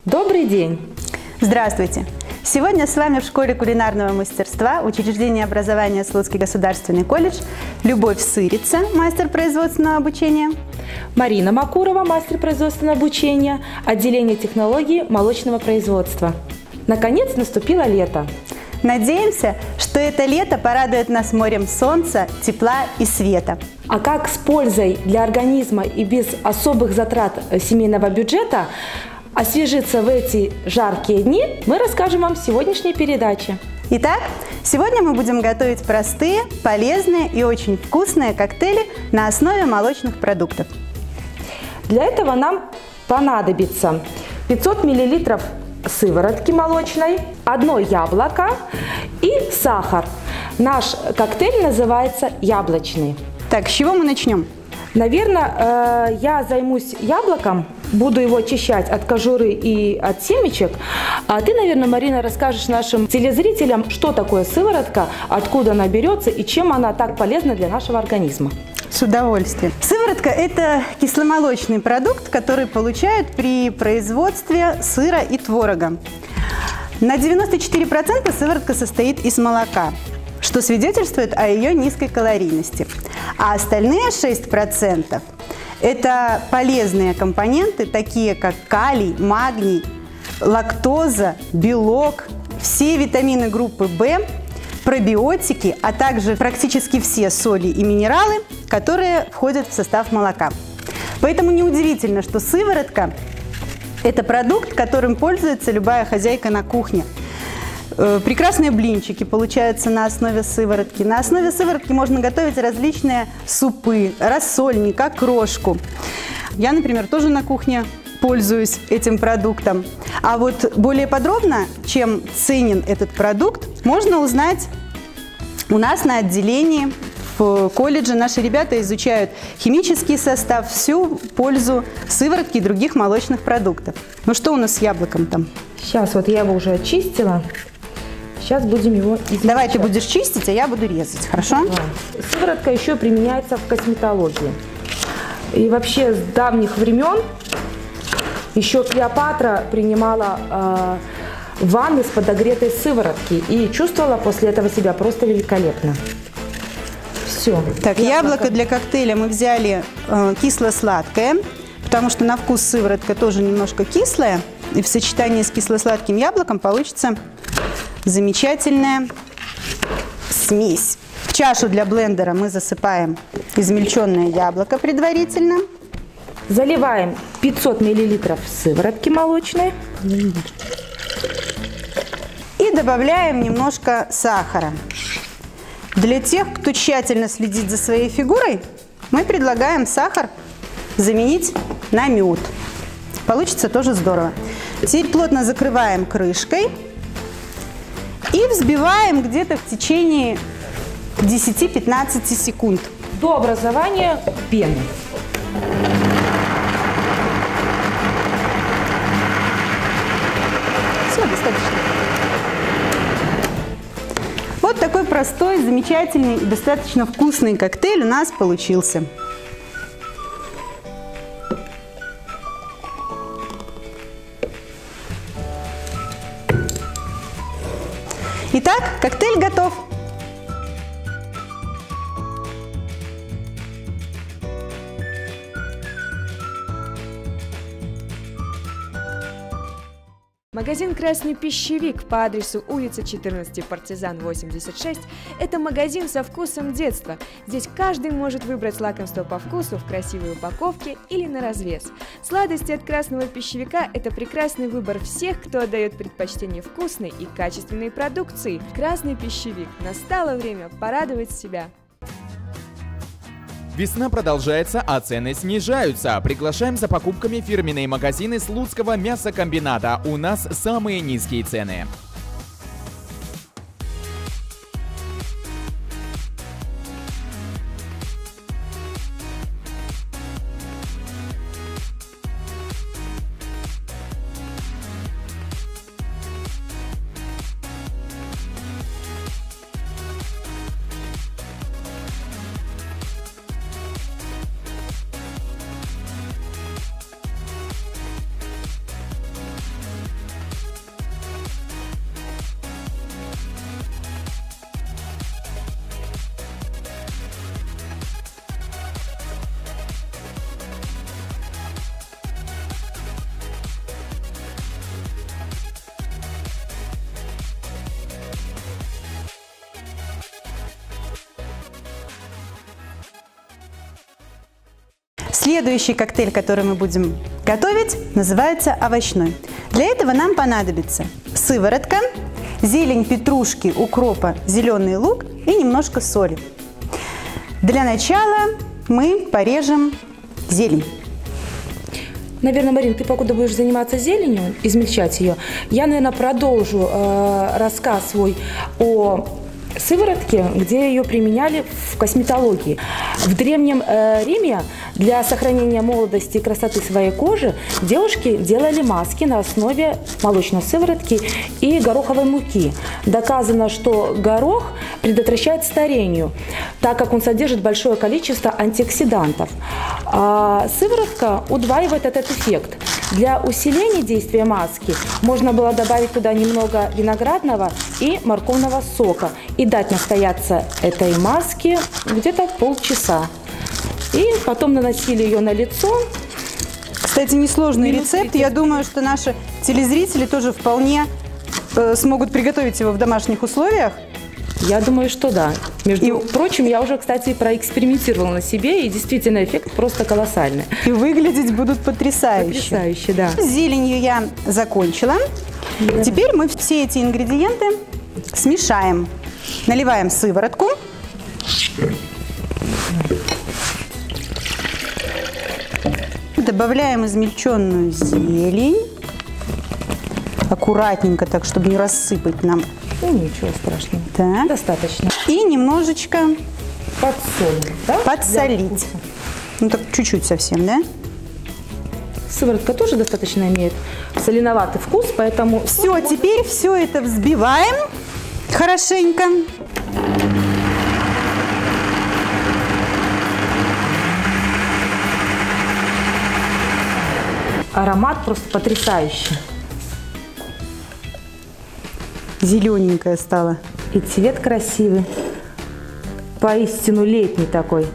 Добрый день! Здравствуйте! Сегодня с вами в Школе кулинарного мастерства учреждения образования Слуцкий государственный колледж Любовь Сырица, мастер производственного обучения, Марина Макурова, мастер производственного обучения, отделение технологий молочного производства. Наконец наступило лето. Надеемся, что это лето порадует нас морем солнца, тепла и света. А как с пользой для организма и без особых затрат семейного бюджета освежиться в эти жаркие дни, мы расскажем вам в сегодняшней передаче. Итак, сегодня мы будем готовить простые, полезные и очень вкусные коктейли на основе молочных продуктов. Для этого нам понадобится 500 мл сыворотки молочной, 1 яблоко и сахар. Наш коктейль называется яблочный. Так, с чего мы начнем? Наверное, я займусь яблоком, буду его очищать от кожуры и от семечек. А ты, наверное, Марина, расскажешь нашим телезрителям, что такое сыворотка, откуда она берется и чем она так полезна для нашего организма. С удовольствием. Сыворотка – это кисломолочный продукт, который получают при производстве сыра и творога. На 94% сыворотка состоит из молока, что свидетельствует о ее низкой калорийности. А остальные 6% – это полезные компоненты, такие как калий, магний, лактоза, белок, все витамины группы В, пробиотики, а также практически все соли и минералы, которые входят в состав молока. Поэтому неудивительно, что сыворотка – это продукт, которым пользуется любая хозяйка на кухне. Прекрасные блинчики получаются на основе сыворотки. На основе сыворотки можно готовить различные супы, рассольник, окрошку. Я, например, тоже на кухне пользуюсь этим продуктом. А вот более подробно, чем ценен этот продукт, можно узнать у нас на отделении в колледже. Наши ребята изучают химический состав, всю пользу сыворотки и других молочных продуктов. Ну что у нас с яблоком там? Сейчас вот я его уже очистила. Сейчас будем его измельчать. Давай ты будешь чистить, а я буду резать, хорошо? Да. Сыворотка еще применяется в косметологии. И вообще с давних времен еще Клеопатра принимала ванны с подогретой сыворотки и чувствовала после этого себя просто великолепно. Все. Так, яблоко для коктейля мы взяли кисло-сладкое, потому что на вкус сыворотка тоже немножко кислая. И в сочетании с кисло-сладким яблоком получится замечательная смесь. В чашу для блендера мы засыпаем измельченное яблоко предварительно. Заливаем 500 мл сыворотки молочной. И добавляем немножко сахара. Для тех, кто тщательно следит за своей фигурой, мы предлагаем сахар заменить на мед. Получится тоже здорово. Теперь плотно закрываем крышкой и взбиваем где-то в течение 10-15 секунд. До образования пены. Все, достаточно. Вот такой простой, замечательный и достаточно вкусный коктейль у нас получился. Итак, коктейль готов. Магазин «Красный пищевик» по адресу улица 14, Партизан 86 – это магазин со вкусом детства. Здесь каждый может выбрать лакомство по вкусу в красивой упаковке или на развес. Сладости от «Красного пищевика» – это прекрасный выбор всех, кто отдает предпочтение вкусной и качественной продукции. «Красный пищевик» – настало время порадовать себя. Весна продолжается, а цены снижаются. Приглашаем за покупками в фирменные магазины Слуцкого мясокомбината. У нас самые низкие цены. Следующий коктейль, который мы будем готовить, называется овощной. Для этого нам понадобится сыворотка, зелень петрушки, укропа, зеленый лук и немножко соли. Для начала мы порежем зелень. Наверное, Марин, ты покуда будешь заниматься зеленью, измельчать ее, я, наверное, продолжу рассказ свой о сыворотке, где ее применяли в косметологии. В Древнем Риме для сохранения молодости и красоты своей кожи девушки делали маски на основе молочной сыворотки и гороховой муки. Доказано, что горох предотвращает старение, так как он содержит большое количество антиоксидантов. А сыворотка удваивает этот эффект. Для усиления действия маски можно было добавить туда немного виноградного и морковного сока и дать настояться этой маске где-то полчаса. И потом наносили ее на лицо. Кстати, несложный рецепт. Я думаю, что наши телезрители тоже вполне смогут приготовить его в домашних условиях. Я думаю, что да. Между прочим, я уже, кстати, проэкспериментировала на себе, и действительно эффект просто колоссальный. И выглядеть будут потрясающе. Потрясающе, да. С зеленью я закончила. Да. Теперь мы все эти ингредиенты смешаем. Наливаем сыворотку. Добавляем измельченную зелень. Аккуратненько, так, чтобы не рассыпать нам. Ну, ничего страшного. Так. Достаточно. И немножечко подсолим, да? Подсолить. Ну, так чуть-чуть совсем, да? Сыворотка тоже достаточно имеет соленоватый вкус, поэтому... Все, теперь все это взбиваем хорошенько. Аромат просто потрясающий. Зелененькая стала. И цвет красивый. Поистину летний такой.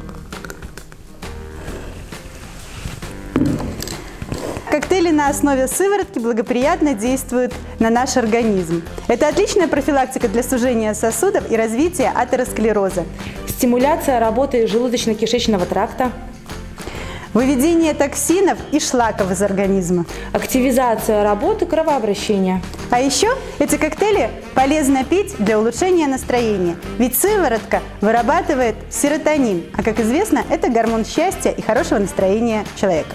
Коктейли на основе сыворотки благоприятно действуют на наш организм. Это отличная профилактика для сужения сосудов и развития атеросклероза. Стимуляция работы желудочно-кишечного тракта. Выведение токсинов и шлаков из организма. Активизация работы кровообращения. А еще эти коктейли полезно пить для улучшения настроения. Ведь сыворотка вырабатывает серотонин, а, как известно, это гормон счастья и хорошего настроения человека.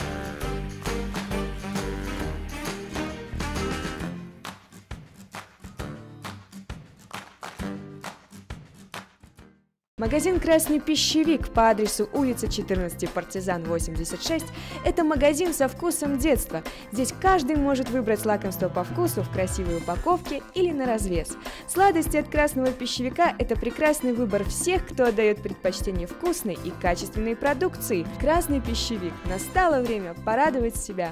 Магазин «Красный пищевик» по адресу улица 14, Партизан 86 – это магазин со вкусом детства. Здесь каждый может выбрать лакомство по вкусу в красивой упаковке или на развес. Сладости от «Красного пищевика» – это прекрасный выбор всех, кто отдает предпочтение вкусной и качественной продукции. «Красный пищевик» – настало время порадовать себя.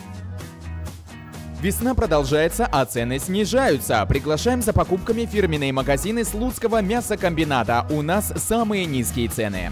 Весна продолжается, а цены снижаются. Приглашаем за покупками в фирменные магазины Слуцкого мясокомбината. У нас самые низкие цены.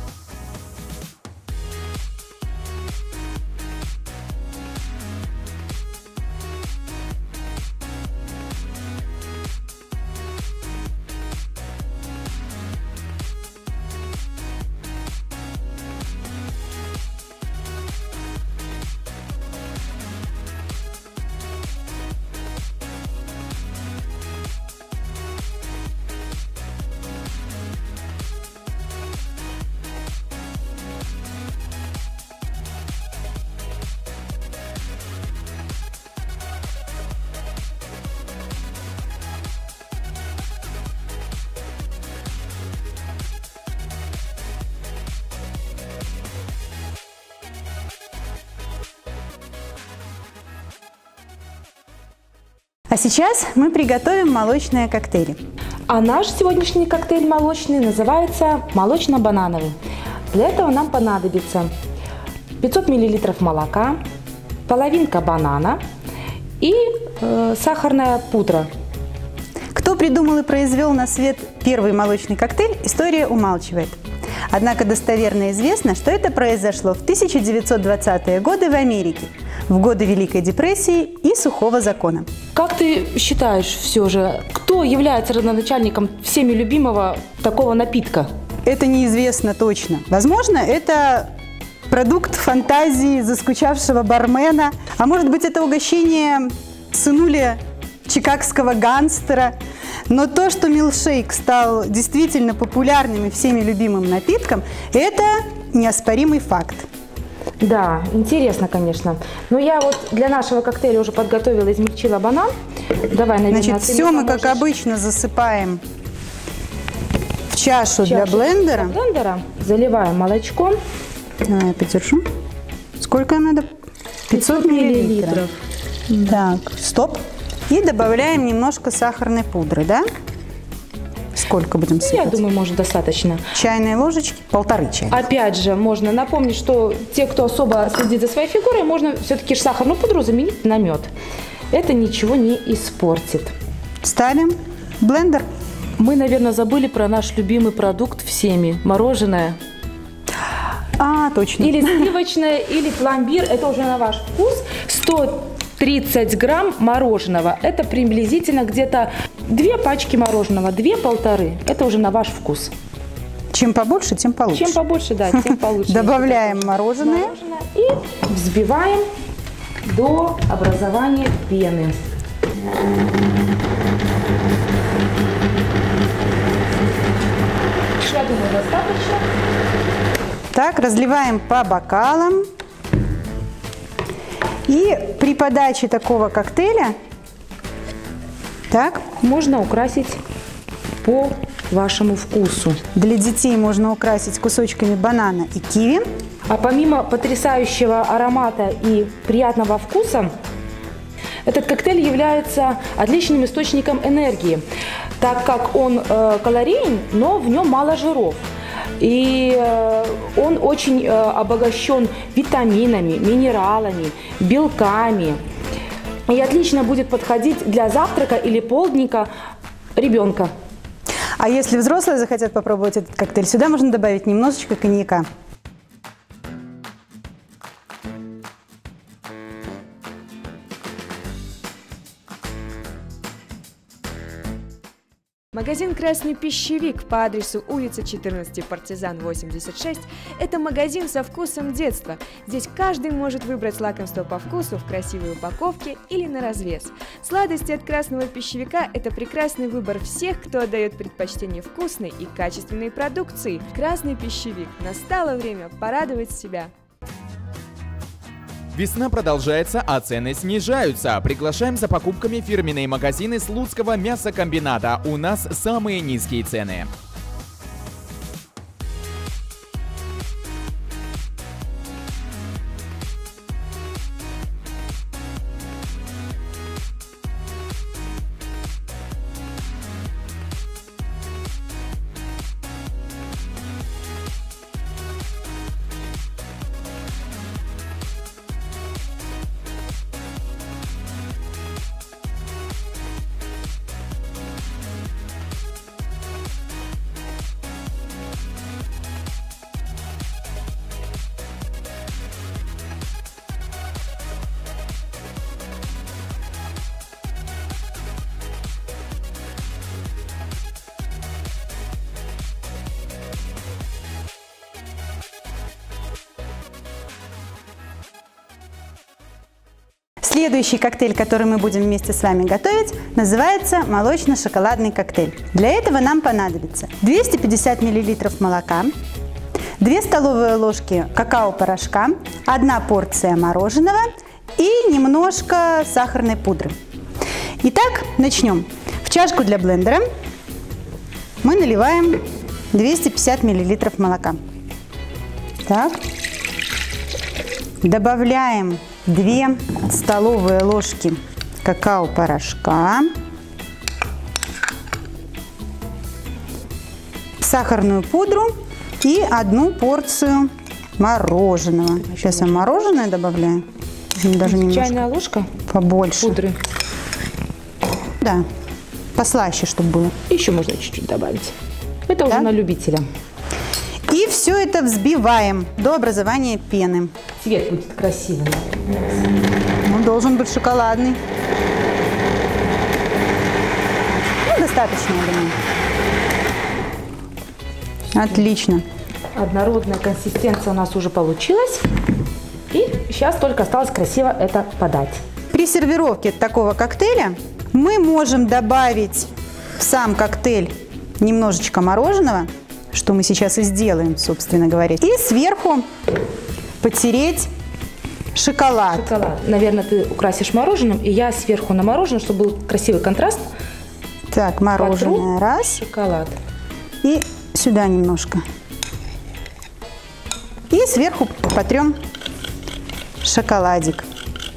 А сейчас мы приготовим молочные коктейли. А наш сегодняшний коктейль молочный называется молочно-банановый. Для этого нам понадобится 500 мл молока, половинка банана и сахарная пудра. Кто придумал и произвел на свет первый молочный коктейль, история умалчивает. Однако достоверно известно, что это произошло в 1920-е годы в Америке, в годы Великой депрессии и сухого закона. Как ты считаешь все же, кто является родоначальником всеми любимого такого напитка? Это неизвестно точно. Возможно, это продукт фантазии заскучавшего бармена. А может быть, это угощение сынули чикагского гангстера. Но то, что милкшейк стал действительно популярным и всеми любимым напитком, это неоспоримый факт. Да, интересно, конечно. Но я вот для нашего коктейля уже подготовила, измельчила банан. Давай, наверное, Значит, ты все мне мы, как поможешь. обычно, засыпаем в чашу для блендера. Для блендера заливаем молочком. Давай я подержу. Сколько надо? 500 миллилитров. Так, стоп. И добавляем немножко сахарной пудры, да? Сколько будем Я сыпать? думаю, может, достаточно. Чайные ложечки, 1,5 чайных. Опять же, можно напомнить, что те, кто особо следит за своей фигурой, можно все-таки сахарную пудру заменить на мед. Это ничего не испортит. Ставим в блендер. Мы, наверное, забыли про наш любимый продукт всеми – мороженое. А, точно. Или сливочное, или пломбир. Это уже на ваш вкус. 130 грамм мороженого. Это приблизительно где-то 2 пачки мороженого. 2-1,5. Это уже на ваш вкус. Чем побольше, тем получше. Чем побольше, да, тем получше. Добавляем мороженое. И взбиваем до образования пены. Я думаю, достаточно. Так, разливаем по бокалам. И при подаче такого коктейля, так, Можно украсить по вашему вкусу. для детей можно украсить кусочками банана и киви. А помимо потрясающего аромата и приятного вкуса, этот коктейль является отличным источником энергии, так как он калорийен, но в нем мало жиров. И он очень обогащен витаминами, минералами, белками. И отлично будет подходить для завтрака или полдника ребенка. А если взрослые захотят попробовать этот коктейль, сюда можно добавить немножечко коньяка. Магазин «Красный пищевик» по адресу улица 14, Партизан 86 – это магазин со вкусом детства. Здесь каждый может выбрать лакомство по вкусу в красивой упаковке или на развес. Сладости от «Красного пищевика» – это прекрасный выбор всех, кто отдает предпочтение вкусной и качественной продукции. «Красный пищевик» – настало время порадовать себя. Весна продолжается, а цены снижаются. Приглашаем за покупками в фирменные магазины Слуцкого мясокомбината. У нас самые низкие цены. Следующий коктейль, который мы будем вместе с вами готовить, называется молочно-шоколадный коктейль. Для этого нам понадобится 250 мл молока, 2 столовые ложки какао-порошка, 1 порция мороженого и немножко сахарной пудры. Итак, начнем. В чашку для блендера мы наливаем 250 мл молока. Так. Добавляем 2 столовые ложки какао-порошка, сахарную пудру и 1 порцию мороженого. Сейчас я мороженое добавляю. Даже немножко Чайная ложка побольше. пудры. Да, послаще, чтобы было. Еще можно чуть-чуть добавить. Это уже Да? на любителя. И все это взбиваем до образования пены. Цвет будет красивый. Он должен быть шоколадный. Ну, достаточно, я думаю. Отлично. Однородная консистенция у нас уже получилась. И сейчас только осталось красиво это подать. При сервировке такого коктейля мы можем добавить в сам коктейль немножечко мороженого, что мы сейчас и сделаем, собственно говоря. И сверху потереть шоколад. Наверное, ты украсишь мороженым, и я сверху на мороженое, чтобы был красивый контраст. Так, мороженое потру раз. Шоколад. И сюда немножко. И сверху потрем шоколадик.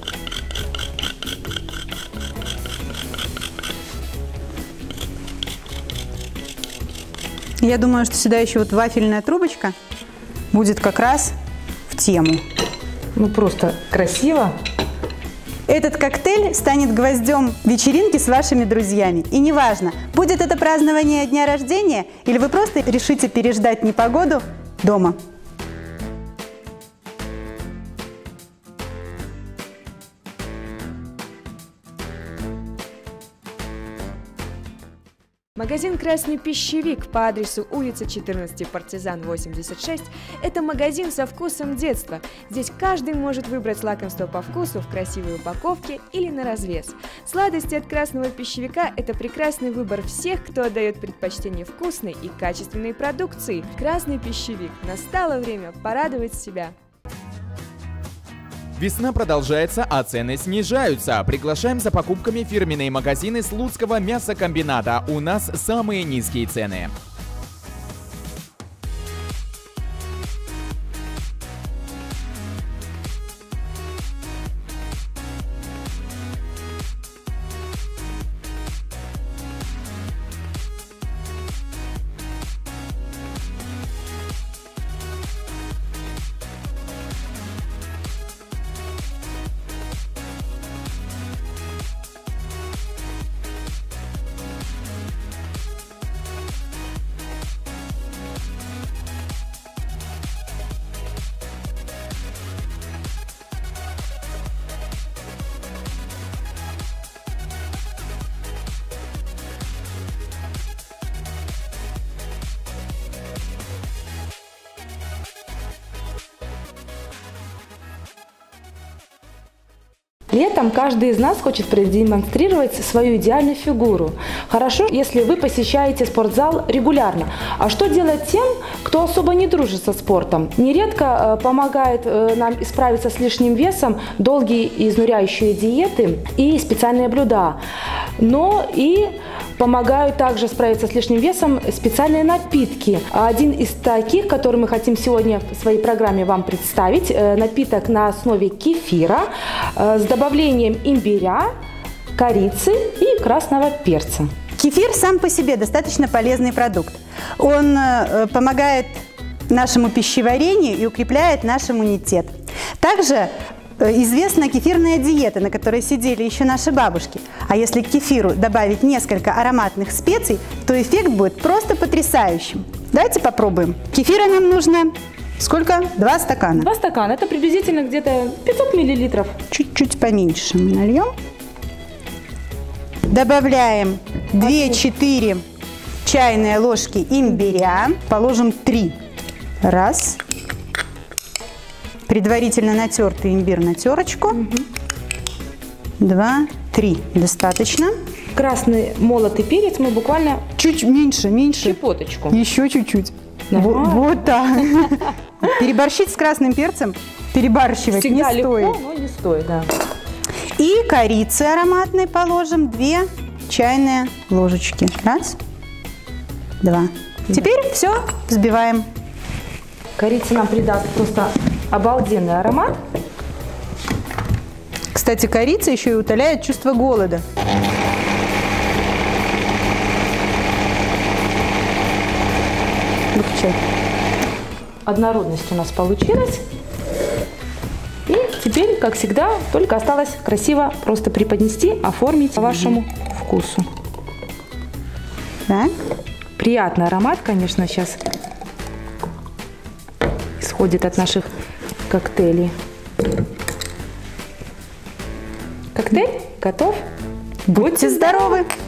Я думаю, что сюда еще вот вафельная трубочка будет как раз в тему. Ну, просто красиво. Этот коктейль станет гвоздем вечеринки с вашими друзьями. И неважно, будет это празднование дня рождения или вы просто решите переждать непогоду дома. Магазин «Красный пищевик» по адресу улица 14, Партизан 86 – это магазин со вкусом детства. Здесь каждый может выбрать лакомство по вкусу в красивой упаковке или на развес. Сладости от «Красного пищевика» – это прекрасный выбор всех, кто отдает предпочтение вкусной и качественной продукции. «Красный пищевик» – настало время порадовать себя. Весна продолжается, а цены снижаются. Приглашаем за покупками в фирменные магазины Слуцкого мясокомбината. У нас самые низкие цены. Летом каждый из нас хочет продемонстрировать свою идеальную фигуру. Хорошо, если вы посещаете спортзал регулярно. А что делать тем, кто особо не дружит со спортом? Нередко помогает нам справиться с лишним весом долгие и изнуряющие диеты и специальные блюда. Но и помогают также справиться с лишним весом специальные напитки. Один из таких, который мы хотим сегодня в своей программе вам представить, напиток на основе кефира с добавлением имбиря, корицы и красного перца. Кефир сам по себе достаточно полезный продукт. Он помогает нашему пищеварению и укрепляет наш иммунитет. Также известна кефирная диета, на которой сидели еще наши бабушки. А если к кефиру добавить несколько ароматных специй, то эффект будет просто потрясающим. Давайте попробуем. Кефира нам нужно сколько? 2 стакана. 2 стакана. Это приблизительно где-то 500 миллилитров. Чуть-чуть поменьше мы нальем. Добавляем 2-4 чайные ложки имбиря. Положим 3. Раз. Предварительно натертый имбирь на терочку. 2, 3. Достаточно. Красный молотый перец мы буквально Чуть меньше. щепоточку. Еще чуть-чуть. Ага. Вот так. Переборщить с красным перцем, перебарщивать Всегда не легко, стоит. но не стоит, да. И корицы ароматной положим 2 чайные ложечки. Раз, 2. Теперь все взбиваем. Корица нам придаст просто обалденный аромат. Кстати, корица еще и утоляет чувство голода. Выключай. Однородность у нас получилась. И теперь, как всегда, только осталось красиво просто преподнести, оформить по вашему вкусу. Так. Приятный аромат, конечно, сейчас исходит от наших коктейлей. Коктейль готов. Будьте здоровы!